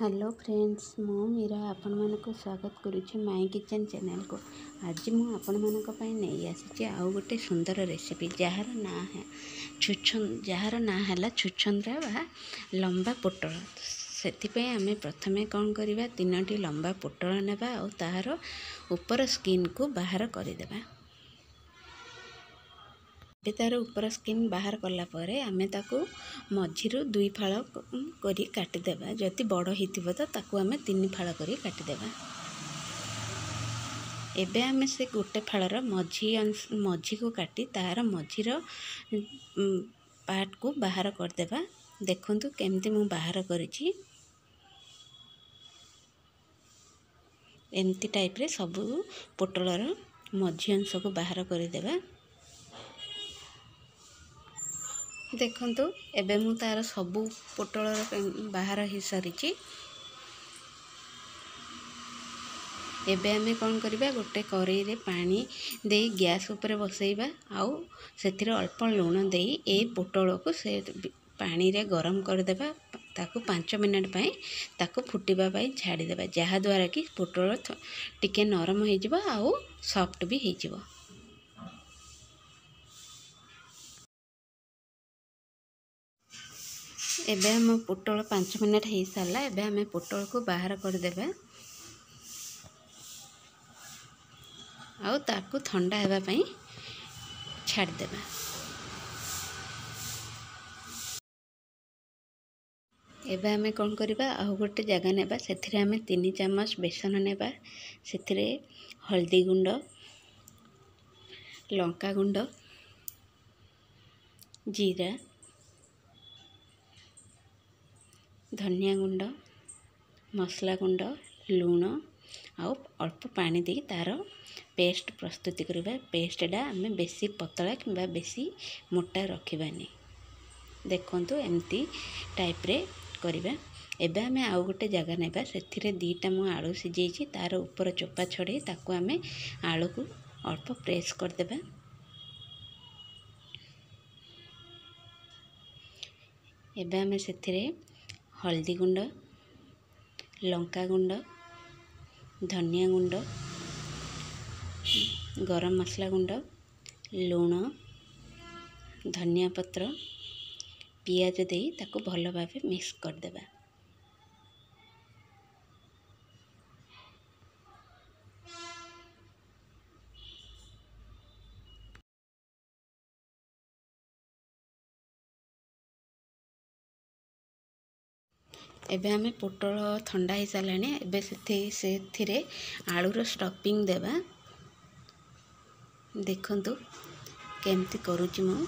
Hello friends मु मीरा आपण मानक स्वागत करुच्ची माई किचन चैनल को। आज मु आपण मानक पई नहीं आसी आउ गोटे सुंदर रेसिपी जार ना है छुछंद्रा बा लंबा पोटल। से आम प्रथमे कौन करवा 3टी लंबा पोटल नेबा और तार ऊपर स्किन को बाहर करदेबा। तार ऊपर स्किन बाहर कला परे आमे ताकू मझिरु 2 फाळ करी काटिदेबा। जदि बड़ होइतिबो तो ताकू आमे 3 फाळ करी काटिदेबा। एबे आमे से गोटे फाळर मझी को काटी तार मझिर पार्ट को बाहर करदेबा। देखंतु केमती मु बाहर करिछि। एमती टाइप रे सब पोटलर मझी अंश को बाहर करदेबा। देखंतु एबे मु तार सबू पोटलर बाहर हो सारी। एबे आमे कौन करबा गोटे करेई रे पानी दे गैस ऊपर बसैबा आउ सेथिरे अल्प लूण दे ए पोटल को से पानी रे गरम कर देबा। ताकू 5 मिनट पई ताकू फुटीबा पई छाड़ी देबा, जहा द्वारा कि पोटल टिके नरम हो जिवो आउ सॉफ्ट भी हो जिवो। एबे हम पोटल 5 मिनट हो सारा। एबे हमें पोटल को बाहर करदेबा आउ ताकू ठंडा हेबा पई छाड़ देबा। एबे हमें कौन करबा आउ गोटे जगह नेबा। सेथिरे हमें 3 चम्मच बेसन नेबा। सेथिरे हल्दी गुंड, लंका गुंड, जीरा, धनिया गुंड, मसला गुंड, लूण आउ अल्प पानी दे तार पेस्ट प्रस्तुति करबा। पेस्टटा आमे बेसी पतला किंबा बेसी मोटा रखिबानी। देखंतु एमती टाइप रे करबा। एबे आमे आउ गोटे जगह नेबा। सेथिरे 2टा मु आलू सिजेछि तार ऊपर चोपा छड़े ताकू आमे आलू को अल्प प्रेस कर देबा। एबे आमे सेथिरे हल्दी गुंड, लंका गुंड, धनिया गुंड, गरम मसला गुंड, लूण, धनिया पत्र, पियाज दे ताकू भल भावे मिक्स कर देबा। एबे हमें पोटल ठंडा हो सारे। एबे से आलूर स्टफिंग देबा। देखंतु केमती करूची मु।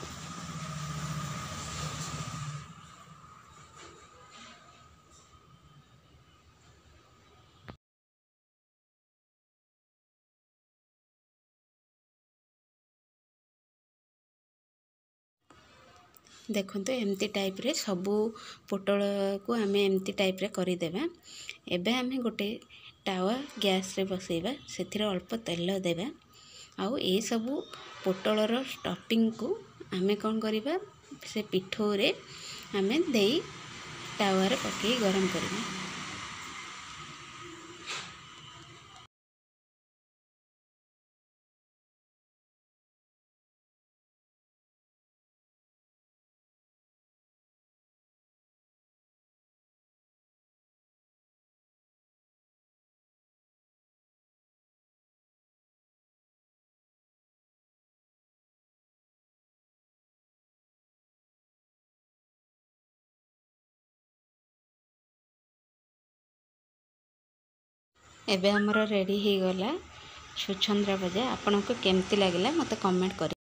देखंतु एमती टाइप रे सबू पोटल को आमे एमती टाइप रे करी देबा। एबे आमे गोटे टावा गैस रे बसैबा। सेथिरे अल्प तेल देबा आउ ए सबू पोटलर स्टफिंग को आमे कौन करबा से पिठो रे आमे देई टावा रे पकई गरम करबा। एबे हमर रेडी हो गला छुछंद्रा भजा। आपनको केमती लागला मते कमेंट करी।